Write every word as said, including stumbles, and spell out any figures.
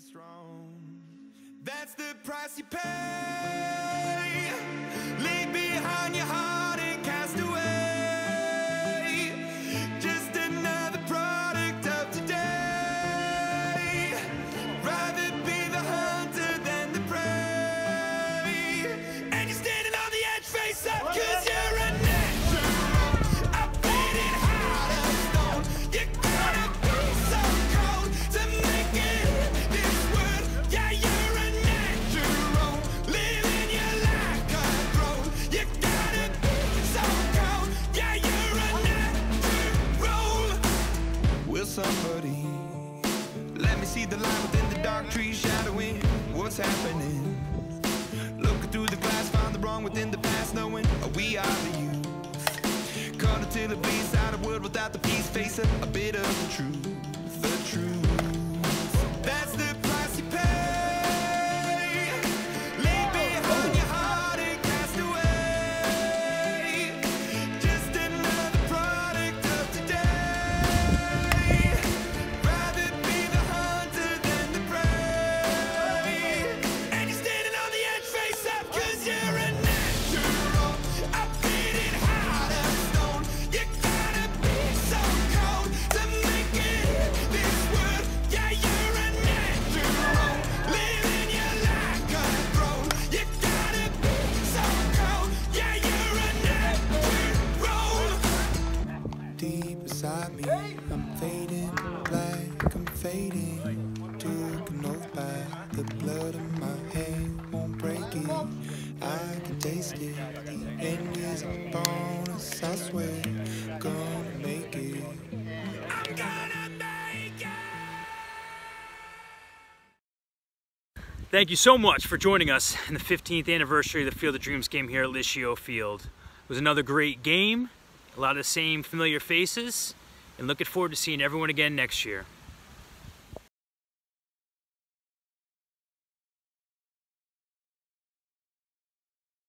strong. That's the price you pay. Leave behind your heart and cast away. Just another product of today. Rather be the hunter than the prey. And you're standing on the edge, face up, cause you're a natural. I'm bleeding heart of stone. You gotta be so cold to make it this world. Yeah, you're a natural. Living your life control. You gotta be so cold. Yeah, you're a natural. Will somebody let me see the light within the dark trees shadowing what's happening? Looking through the glass, find the wrong within the past, knowing we are the youth. Cut until it bleeds out a world without the peace, face a, a bit of the truth, the truth. That's the price you pay. Leave behind your heart and cast away. Just another product of today. Rather be the hunter than the prey. And you're standing on the edge, face up, cause you're a natural. I'm bleeding heart of stone. You gotta be so cold to make it this world. Yeah, you're a natural. Living your life control. You gotta be so cold. Yeah, you're a natural. Deep inside me, I'm fading black, I'm fading. Took an oath by the blood in my hand, won't break it. I can taste it. The end is a bonus, I swear. Gonna make it. I'm gonna make it. Thank you so much for joining us in the fifteenth anniversary of the Field of Dreams game here at Lischio Field. It was another great game, a lot of the same familiar faces, and looking forward to seeing everyone again next year.